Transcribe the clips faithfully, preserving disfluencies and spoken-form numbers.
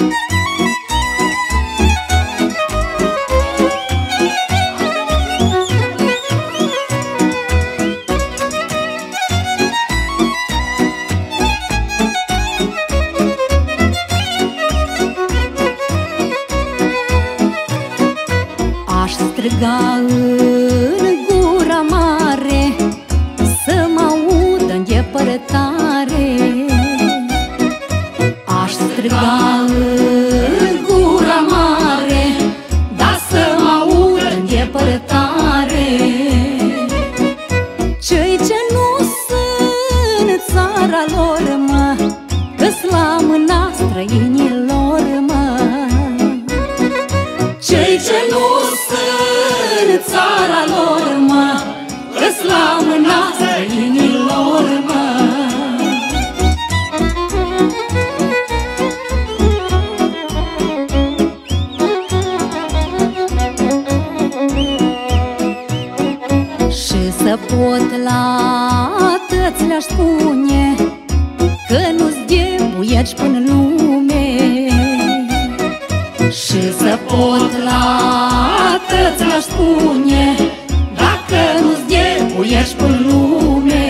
Aș striga în gura mare să mă audă în depărtare. Aș striga în gura mare, dar să mă audă în depărtare. Cei ce nu sunt în țara lor, mă, că-s la mâna străinilor, mă. Cei ce nu sunt în țara lor, mă, că-s la mâna străinilor, mă. Și să pot la tăți le-aș spune că nu-s de buieci până în lume. Și să pot la tăți le-aș spune dacă nu-s de buieci până în lume.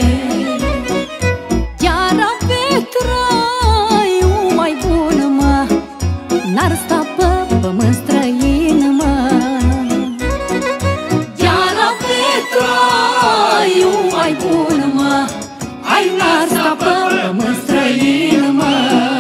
Chiar avea traiul mai bun, mă, n-ar sta pe pământ străin, mă. Chiar avea traiul mai bun, mă, ai n-ar sta pe pământ străin, mă.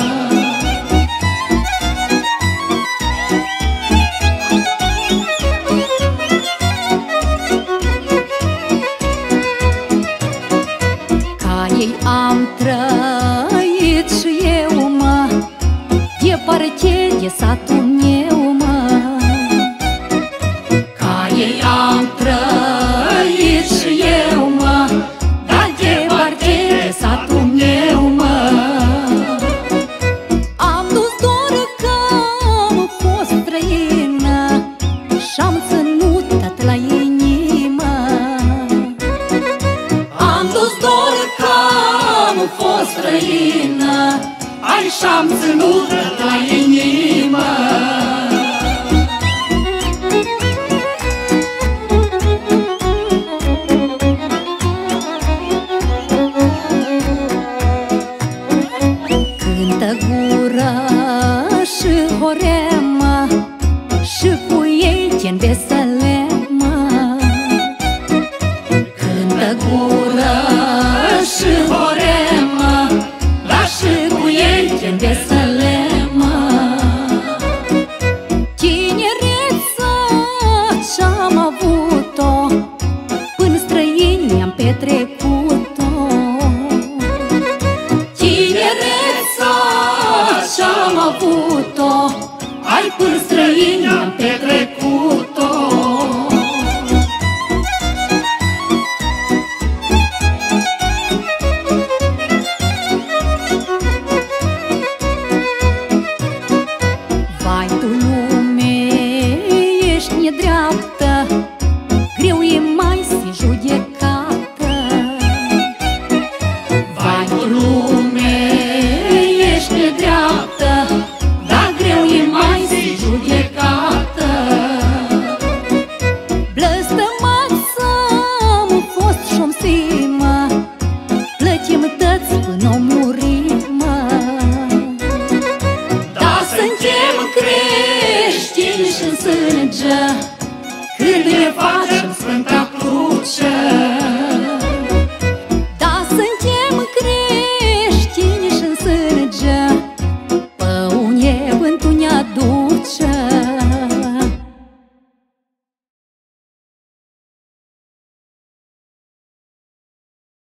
Ei am trăit și eu, mă, departe de satul meu, mă. Ca ei am trăit și eu, mă, dar departe de satul meu, mă. Am dus doar că am fost străină și-am ținut tot la inimă. Am dus doar că am fost străină, ai și-am ținut la inimă. Cântă gură și horemă și cu ei te-n veselemă. Cântă gură și horemă, dar și cu ei te-n veselemă. Tinereța ce-am avut-o, până străini mi-am petrecut-o. Tinereța ce-am avut-o, ai până străini mi-am petrecut-o. Vai tu lume, ești nedreaptă, greu e mai să judecată. Vai tu lume, ești nedreaptă, dar greu e mai să judecată. Blăstămață am fost și-om simă, plătim tăți până o murimă. Da, suntem creștini și-n sânge,